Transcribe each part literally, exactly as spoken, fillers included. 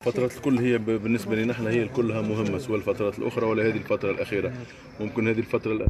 فترات الكل هي بالنسبة لنا احنا هي كلها مهمة، سواء الفترات الأخرى ولا هذه الفترة الأخيرة. ممكن هذه الفترة الأخيرة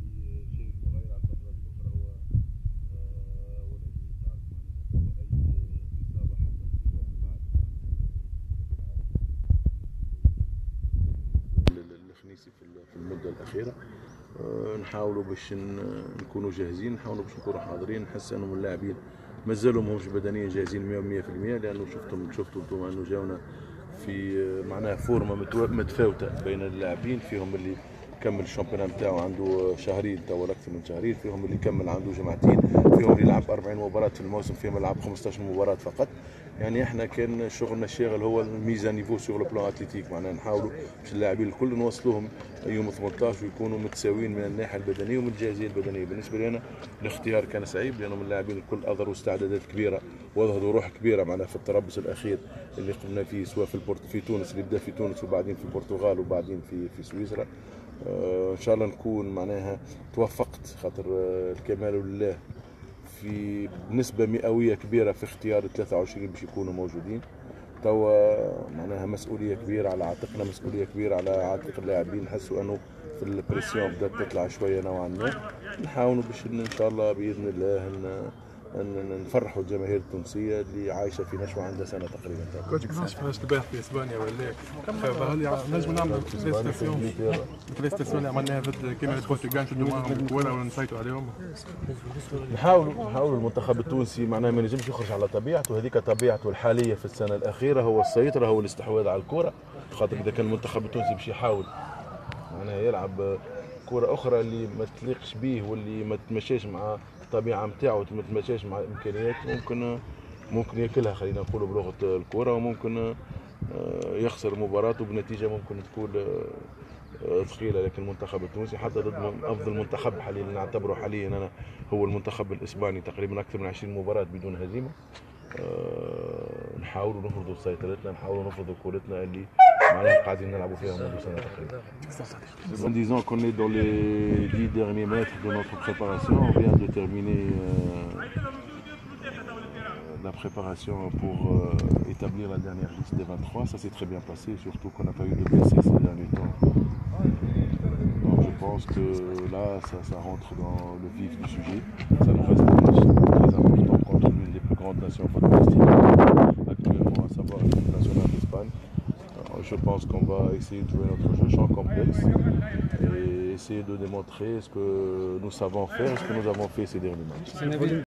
الخنيسي في المدة الأخيرة. نحاولوا باش نكونوا جاهزين، نحاولوا باش نكونوا حاضرين. نحس انهم اللاعبين مازالوا ماهمش بدنيا جاهزين مية بالمية، لانه شفتم شفتوا انتم انه جاونا في معناها فورمه متفاوته بين اللاعبين. فيهم اللي كمل الشامبيون نتاعو عنده شهرين تو ولا اكثر من شهرين، فيهم اللي كمل عنده جمعتين، فيهم اللي لعب أربعين مباراة في الموسم، فيهم اللي لعب خمسطاش مباراة فقط. يعني احنا كان شغلنا الشاغل هو الميزان نيفو سوغ بلان اتليتيك، معناها نحاولوا باش اللاعبين الكل نوصلوهم يوم ثمنطاش ويكونوا متساويين من الناحيه البدنيه ومن الجاهزيه البدنيه. بالنسبه لي انا الاختيار كان صعيب، لانهم اللاعبين الكل اظهروا استعدادات كبيره واظهروا روح كبيره معناها في التربص الاخير اللي قمنا فيه، سواء في البورت في تونس اللي بدا في تونس وبعدين في البرتغال وبعدين في في سويسرا. آه ان شاء الله نكون معناها توفقت، خاطر آه الكمال لله في نسبة مئوية كبيرة في اختيار ثلاثة وعشرين باش يكونوا موجودين. توا معناها مسؤولية كبيرة على عاتقنا، مسؤولية كبيرة على عاتق اللاعبين. نحسوا انه في البريسيون بدات تطلع شوية نوعا ما. نحاولوا باش ان شاء الله باذن الله ان نفرحوا الجماهير التونسية اللي عايشة في نشوة عندها سنة تقريبا. كنت كيفاش فاش البارح في اسبانيا ولا كم نجم نعملوا بريستاسيون البريستاسيون اللي عملناها ضد كيما البرتغال نشدوا معاهم الكورة ونسيطروا عليهم؟ نحاولوا نحاولوا المنتخب التونسي معناها ما ينجمش يخرج على طبيعته، هذيك طبيعته الحالية في السنة الأخيرة، هو السيطرة، هو الاستحواذ على الكرة. خاطر إذا كان المنتخب التونسي باش يحاول معناها يلعب كرة أخرى اللي ما تليقش به واللي ما تمشاش مع الطبيعة نتاعو، ما تمشاش مع الإمكانيات، ممكن ممكن ياكلها خلينا نقولوا بلغة الكرة، وممكن يخسر مباراته بنتيجة ممكن تكون ثقيله. لكن المنتخب التونسي حتى ضد افضل منتخب حاليا اللي نعتبره حاليا انا هو المنتخب الاسباني، تقريبا اكثر من عشرين مباراه بدون هزيمه. أه نحاولوا نفرضوا سيطرتنا، نحاولوا نفرضوا كورتنا اللي معناها قاعدين نلعبوا فيها منذ سنه تقريبا. En disant qu'on est dans les dix derniers mètres de notre préparation, on vient de terminer euh, la préparation pour euh, établir la dernière liste des vingt-trois. Ça s'est très bien passé, surtout qu'on n'a pas eu de blessés ces derniers temps. Donc je pense que là, ça, ça rentre dans le vif du sujet. Ça nous reste un match très important contre l'une des plus grandes nations footballistiques actuellement, à savoir l'équipe nationale d'Espagne. Je pense qu'on va essayer de jouer notre jeu champ complexe et essayer de démontrer ce que nous savons faire, ce que nous avons fait ces derniers matchs.